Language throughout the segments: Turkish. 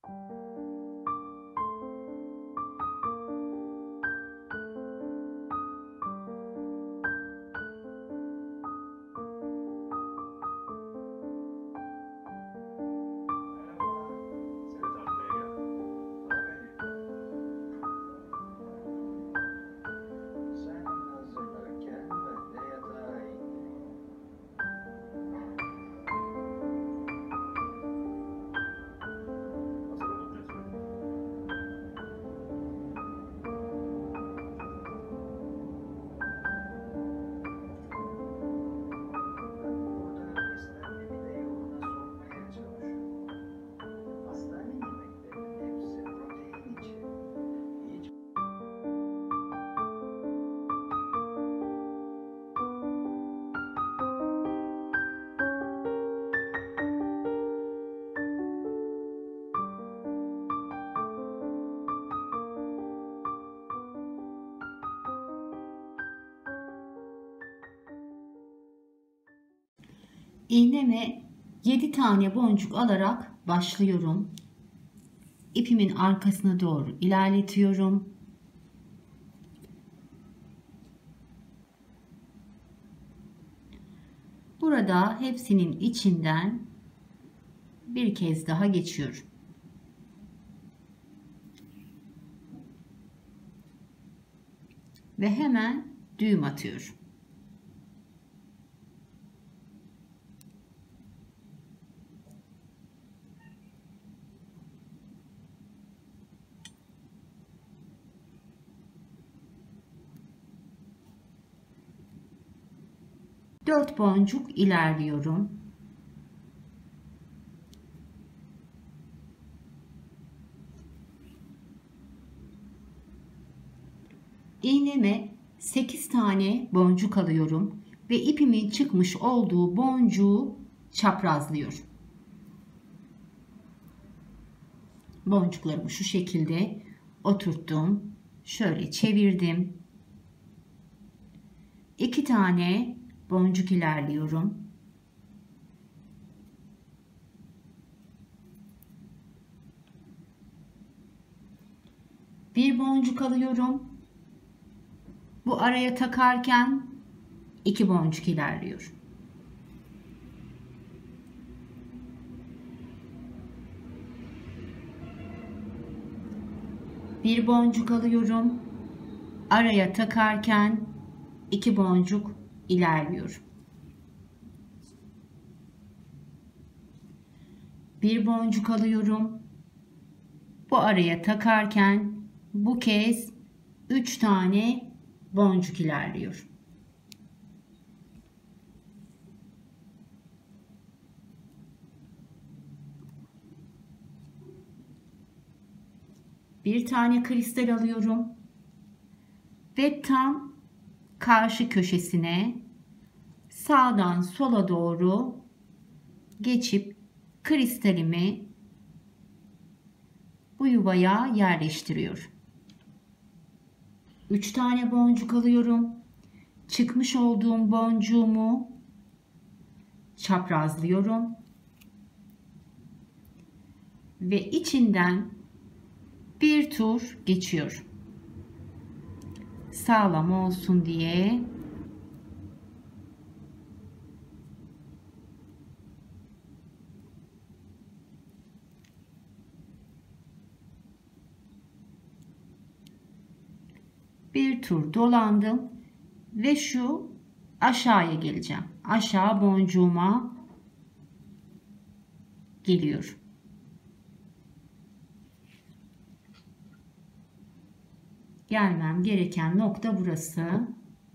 İğneme 7 tane boncuk alarak başlıyorum. İpimin arkasına doğru ilerletiyorum. Burada hepsinin içinden bir kez daha geçiyorum. Ve hemen düğüm atıyorum. Dört boncuk ilerliyorum. İğneme 8 tane boncuk alıyorum ve ipimin çıkmış olduğu boncuğu çaprazlıyorum. Boncuklarımı şu şekilde oturttum. Şöyle çevirdim. 2 tane boncuk ilerliyorum. Bir boncuk alıyorum. Bu araya takarken 2 boncuk ilerliyorum. Bir boncuk alıyorum. Araya takarken 2 boncuk ilerliyorum. Bir boncuk alıyorum. Bu araya takarken bu kez 3 tane boncuk ilerliyorum. Bir tane kristal alıyorum ve tam karşı köşesine sağdan sola doğru geçip kristalimi bu yuvaya yerleştiriyorum. 3 tane boncuk alıyorum. Çıkmış olduğum boncuğumu çaprazlıyorum ve içinden bir tur geçiyorum. Sağlam olsun diye. Bir tur dolandım ve şu aşağıya geleceğim. Aşağı boncuğuma geliyorum. Gelmem gereken nokta burası.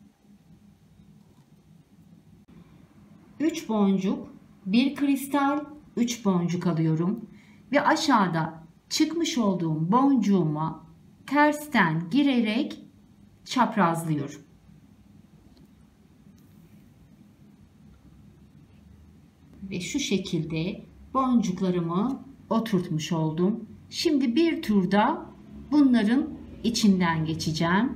3 boncuk, bir kristal, 3 boncuk alıyorum ve aşağıda çıkmış olduğum boncuğuma tersten girerek çaprazlıyorum. Ve şu şekilde boncuklarımı oturtmuş oldum. Şimdi bir turda bunların içinden geçeceğim.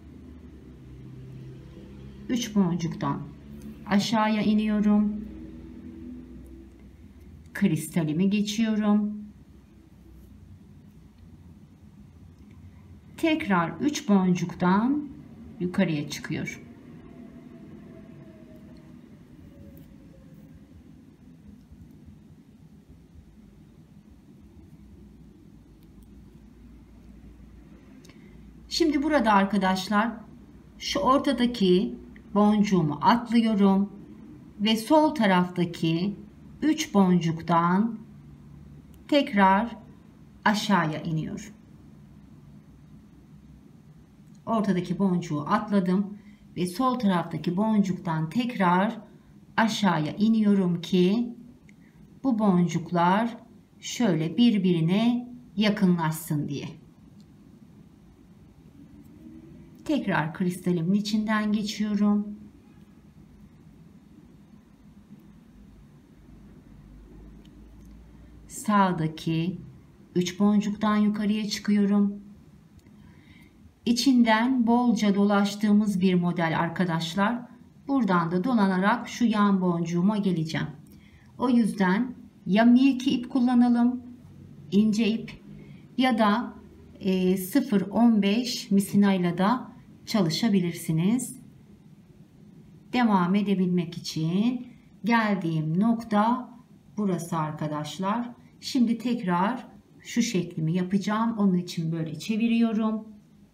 3 boncuktan aşağıya iniyorum. Kristalimi geçiyorum. Tekrar 3 boncuktan yukarıya çıkıyorum. Şimdi burada arkadaşlar şu ortadaki boncuğumu atlıyorum ve sol taraftaki 3 boncuktan tekrar aşağıya iniyorum. Ortadaki boncuğu atladım ve sol taraftaki boncuktan tekrar aşağıya iniyorum ki bu boncuklar şöyle birbirine yakınlaşsın diye. Tekrar kristalimin içinden geçiyorum. Sağdaki 3 boncuktan yukarıya çıkıyorum. İçinden bolca dolaştığımız bir model arkadaşlar. Buradan da dolanarak şu yan boncuğuma geleceğim. O yüzden ya milki ip kullanalım, ince ip, ya da 0.15 misinayla da çalışabilirsiniz. Devam edebilmek için geldiğim nokta burası arkadaşlar. Şimdi tekrar şu şeklimi yapacağım. Onun için böyle çeviriyorum.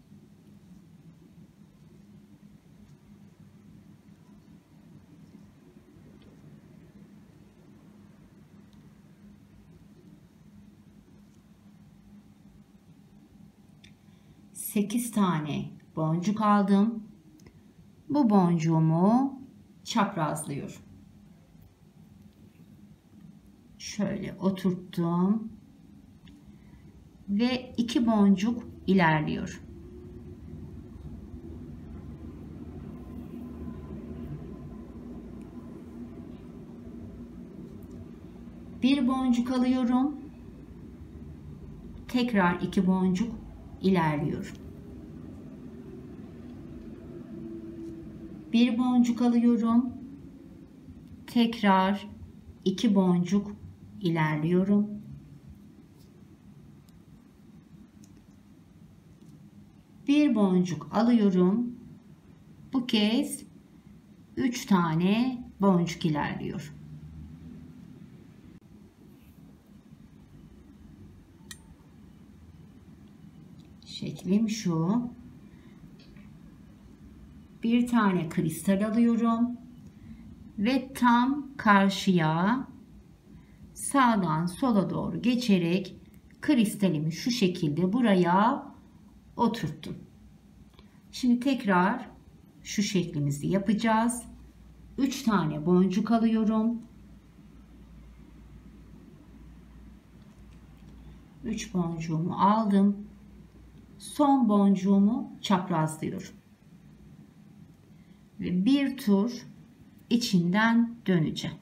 Sekiz tane boncuk aldım. Bu boncuğumu çaprazlıyorum. Şöyle oturttum ve 2 boncuk ilerliyorum. Bir boncuk alıyorum. Tekrar 2 boncuk ilerliyorum. Bir boncuk alıyorum. Tekrar 2 boncuk ilerliyorum. Bir boncuk alıyorum. Bu kez 3 tane boncuk ilerliyor. Şeklim şu. Bir tane kristal alıyorum ve tam karşıya sağdan sola doğru geçerek kristalimi şu şekilde buraya oturttum. Şimdi tekrar şu şeklimizi yapacağız. 3 tane boncuk alıyorum. 3 boncuğumu aldım. Son boncuğumu çaprazlıyorum. Ve bir tur içinden döneceğim.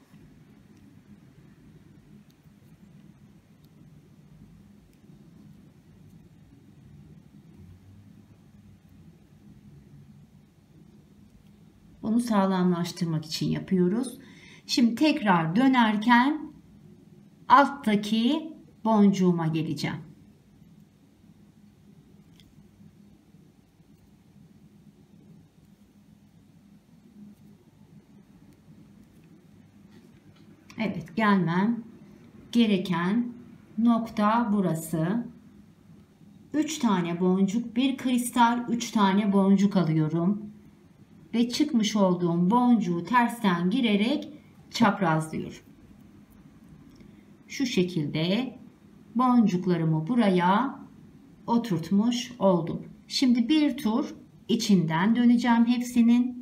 Bunu sağlamlaştırmak için yapıyoruz. Şimdi tekrar dönerken alttaki boncuğuma geleceğim. Evet, gelmem gereken nokta burası. 3 tane boncuk, bir kristal, 3 tane boncuk alıyorum. Ve çıkmış olduğum boncuğu tersten girerek çaprazlıyorum. Şu şekilde boncuklarımı buraya oturtmuş oldum. Şimdi bir tur içinden döneceğim hepsinin.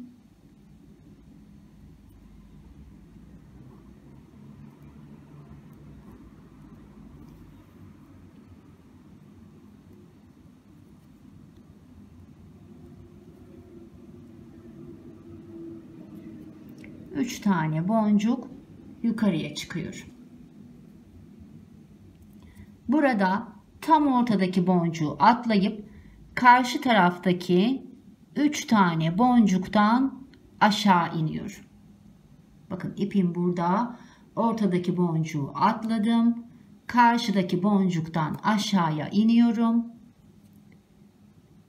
Üç tane boncuk yukarıya çıkıyor. Burada tam ortadaki boncuğu atlayıp karşı taraftaki 3 tane boncuktan aşağı iniyorum. Bakın ipim burada. Ortadaki boncuğu atladım. Karşıdaki boncuktan aşağıya iniyorum.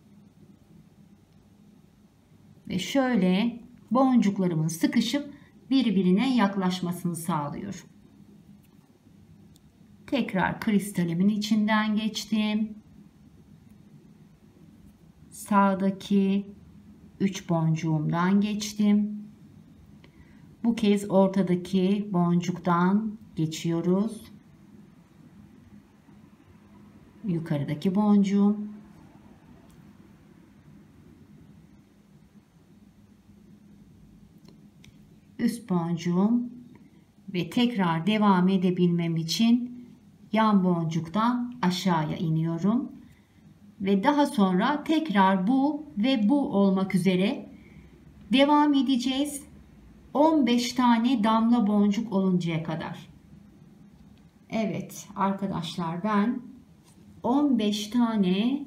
Ve şöyle boncuklarımın sıkışıp birbirine yaklaşmasını sağlıyor. Tekrar kristalimin içinden geçtim. Sağdaki 3 boncuğumdan geçtim. Bu kez ortadaki boncuktan geçiyoruz. Yukarıdaki boncuğum. Üst boncuğum ve tekrar devam edebilmem için yan boncuktan aşağıya iniyorum. Ve daha sonra tekrar bu ve bu olmak üzere devam edeceğiz. 15 tane damla boncuk oluncaya kadar. Evet arkadaşlar, ben 15 tane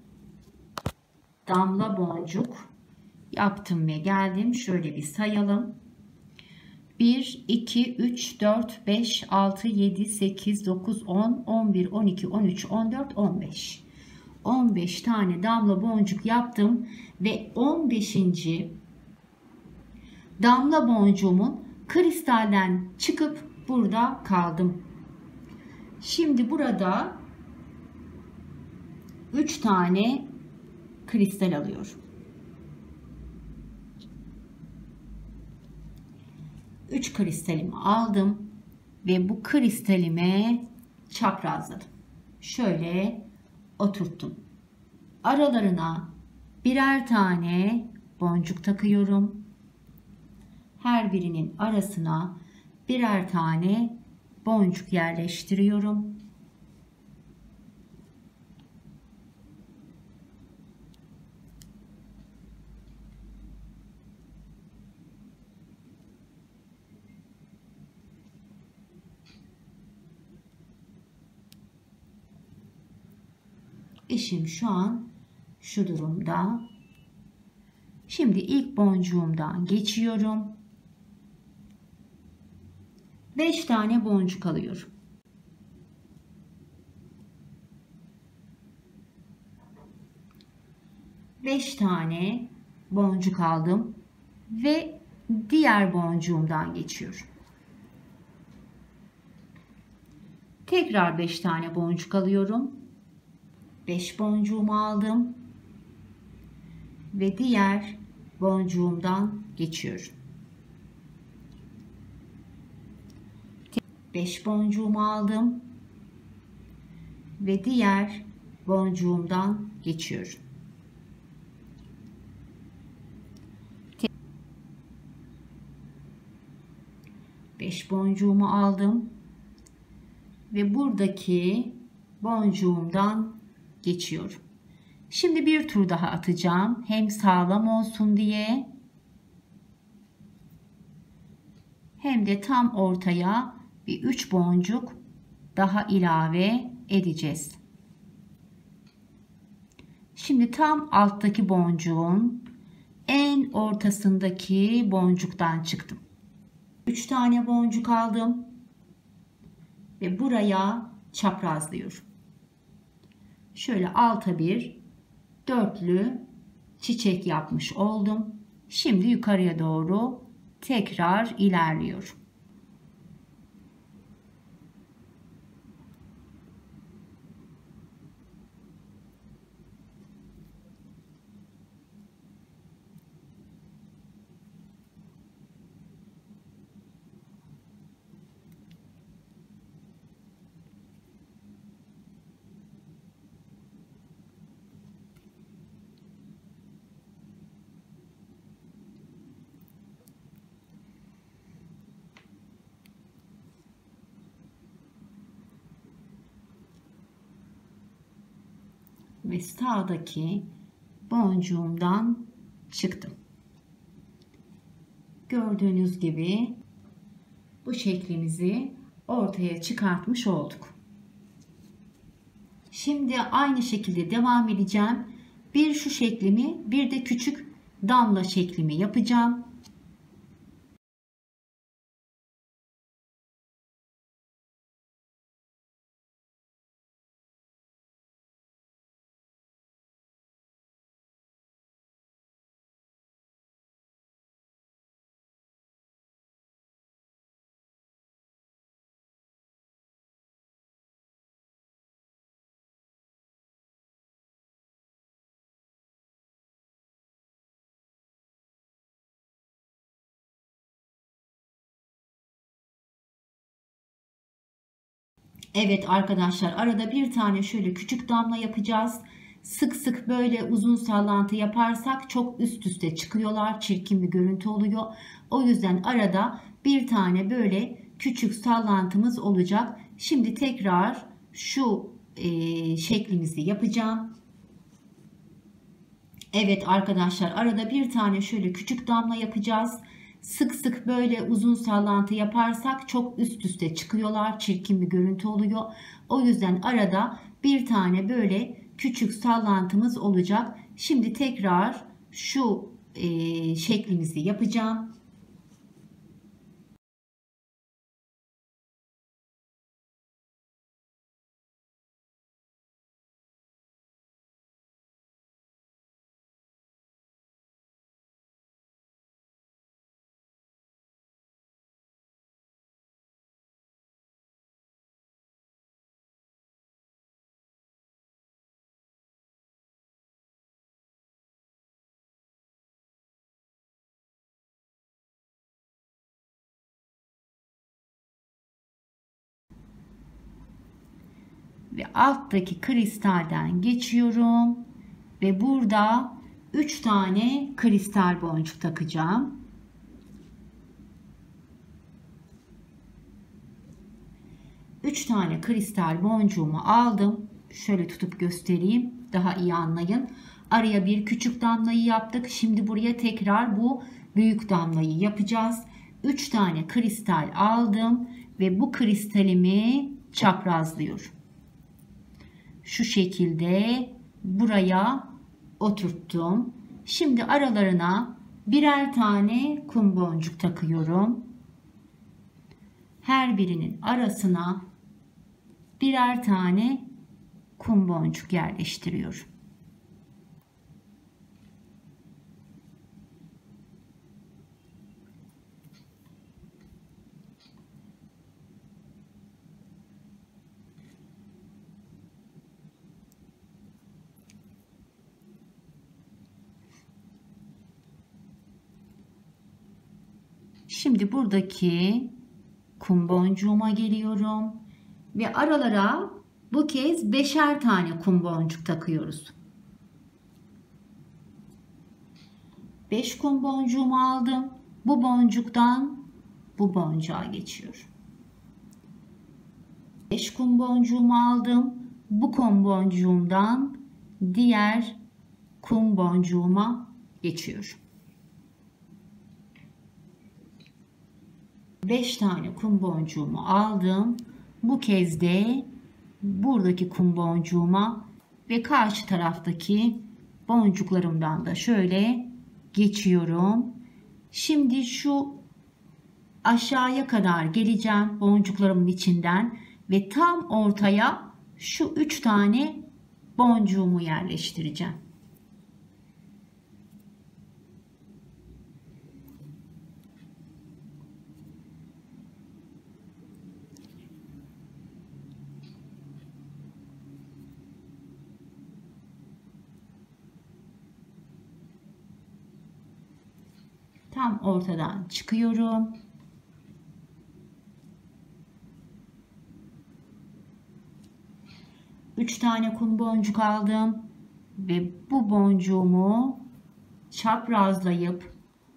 damla boncuk yaptım ve geldim. Şöyle bir sayalım. 1, 2, 3, 4, 5, 6, 7, 8, 9, 10, 11, 12, 13, 14, 15. 15 tane damla boncuk yaptım ve 15. damla boncuğumun kristalden çıkıp burada kaldım. Şimdi burada 3 tane kristal alıyorum. 3 kristalimi aldım ve bu kristalime çaprazladım. Şöyle oturttum. Aralarına birer tane boncuk takıyorum. Her birinin arasına birer tane boncuk yerleştiriyorum. İşim şu an şu durumda. Şimdi ilk boncuğumdan geçiyorum. 5 tane boncuk alıyorum. Beş tane boncuk aldım ve diğer boncuğumdan geçiyorum. Tekrar 5 tane boncuk alıyorum. 5 boncuğumu aldım ve diğer boncuğumdan geçiyorum. 5 boncuğumu aldım ve diğer boncuğumdan geçiyorum. Beş boncuğumu aldım ve buradaki boncuğumdan geçiyorum. Şimdi bir tur daha atacağım. Hem sağlam olsun diye hem de tam ortaya bir 3 boncuk daha ilave edeceğiz. Şimdi tam alttaki boncuğun en ortasındaki boncuktan çıktım. 3 tane boncuk aldım ve buraya çaprazlıyorum. Şöyle alta bir dörtlü çiçek yapmış oldum. Şimdi yukarıya doğru tekrar ilerliyorum. Ve sağdaki boncuğumdan çıktım. Gördüğünüz gibi bu şeklimizi ortaya çıkartmış olduk. Şimdi aynı şekilde devam edeceğim. Bir şu şeklimi, bir de küçük damla şeklimi yapacağım. Evet arkadaşlar, arada bir tane şöyle küçük damla yapacağız. Sık sık böyle uzun sallantı yaparsak çok üst üste çıkıyorlar. Çirkin bir görüntü oluyor. O yüzden arada bir tane böyle küçük sallantımız olacak. Şimdi tekrar şu şeklimizi yapacağım. Evet arkadaşlar, arada bir tane şöyle küçük damla yapacağız. Sık sık böyle uzun sallantı yaparsak çok üst üste çıkıyorlar. Çirkin bir görüntü oluyor. O yüzden arada bir tane böyle küçük sallantımız olacak. Şimdi tekrar şu şeklimizi yapacağım. Ve alttaki kristalden geçiyorum ve burada 3 tane kristal boncuk takacağım. 3 tane kristal boncuğumu aldım. Şöyle tutup göstereyim, daha iyi anlayın. Araya bir küçük damlayı yaptık. Şimdi buraya tekrar bu büyük damlayı yapacağız. 3 tane kristal aldım ve bu kristalimi çaprazlıyorum. Şu şekilde buraya oturttum. Şimdi aralarına birer tane kum boncuk takıyorum. Her birinin arasına birer tane kum boncuk yerleştiriyorum. Şimdi buradaki kum boncuğuma geliyorum ve aralara bu kez beşer tane kum boncuk takıyoruz. 5 kum boncuğumu aldım. Bu boncuktan bu boncuğa geçiyorum. 5 kum boncuğumu aldım. Bu kum boncuğumdan diğer kum boncuğuma geçiyorum. 5 tane kum boncuğumu aldım. Bu kez de buradaki kum boncuğuma ve karşı taraftaki boncuklarımdan da şöyle geçiyorum. Şimdi şu aşağıya kadar geleceğim boncuklarımın içinden ve tam ortaya şu 3 tane boncuğumu yerleştireceğim. Tam ortadan çıkıyorum. Üç tane kum boncuk aldım ve bu boncuğumu çaprazlayıp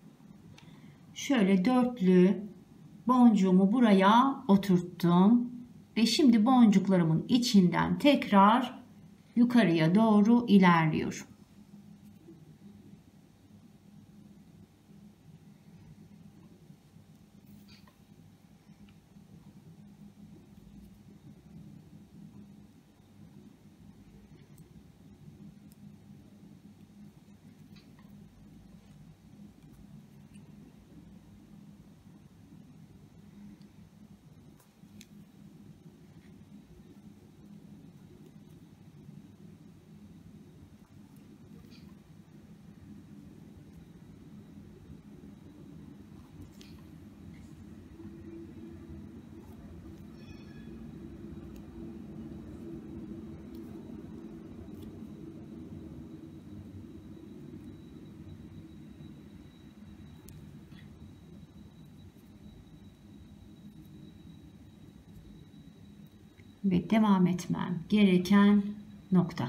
şöyle dörtlü boncuğumu buraya oturttum ve şimdi boncuklarımın içinden tekrar yukarıya doğru ilerliyorum. ve devam etmem gereken nokta.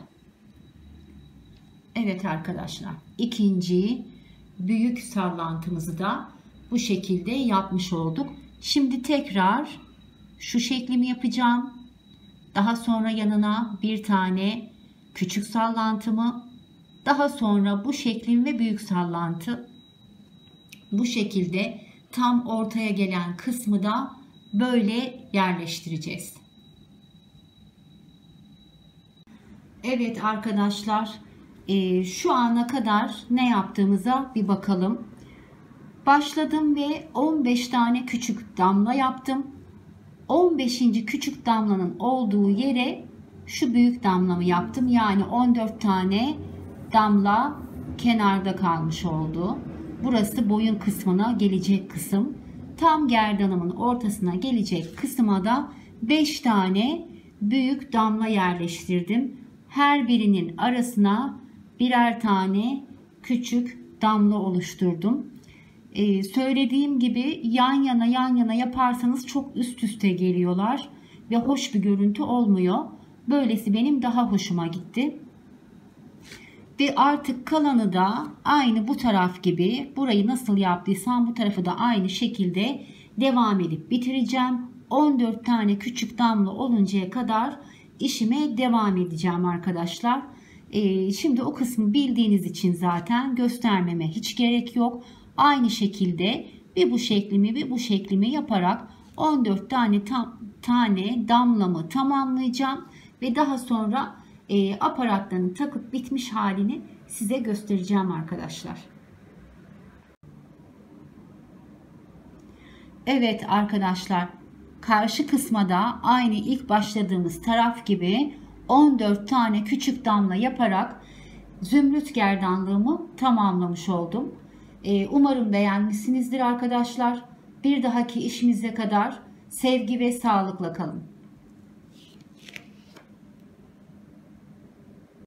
Evet arkadaşlar, ikinci büyük sallantımızı da bu şekilde yapmış olduk. Şimdi tekrar şu şeklimi yapacağım. Daha sonra yanına bir tane küçük sallantımı, daha sonra bu şeklim ve büyük sallantı. Bu şekilde tam ortaya gelen kısmı da böyle yerleştireceğiz. Evet arkadaşlar, şu ana kadar ne yaptığımıza bir bakalım. Başladım ve 15 tane küçük damla yaptım. 15. küçük damlanın olduğu yere şu büyük damlamı yaptım. Yani 14 tane damla kenarda kalmış oldu. Burası boyun kısmına gelecek kısım. Tam gerdanımın ortasına gelecek kısma da 5 tane büyük damla yerleştirdim. Her birinin arasına birer tane küçük damla oluşturdum. Söylediğim gibi yan yana yaparsanız çok üst üste geliyorlar ve hoş bir görüntü olmuyor. Böylesi benim daha hoşuma gitti. Ve artık kalanı da aynı bu taraf gibi, burayı nasıl yaptıysam bu tarafı da aynı şekilde devam edip bitireceğim. 14 tane küçük damla oluncaya kadar işime devam edeceğim arkadaşlar. Şimdi o kısmı bildiğiniz için zaten göstermeme hiç gerek yok. Aynı şekilde bir bu şeklimi yaparak 14 tane damlamı tamamlayacağım ve daha sonra aparatlarını takıp bitmiş halini size göstereceğim arkadaşlar. Evet arkadaşlar, karşı kısma da aynı ilk başladığımız taraf gibi 14 tane küçük damla yaparak zümrüt gerdanlığımı tamamlamış oldum. Umarım beğenmişsinizdir arkadaşlar. Bir dahaki işimize kadar sevgi ve sağlıkla kalın.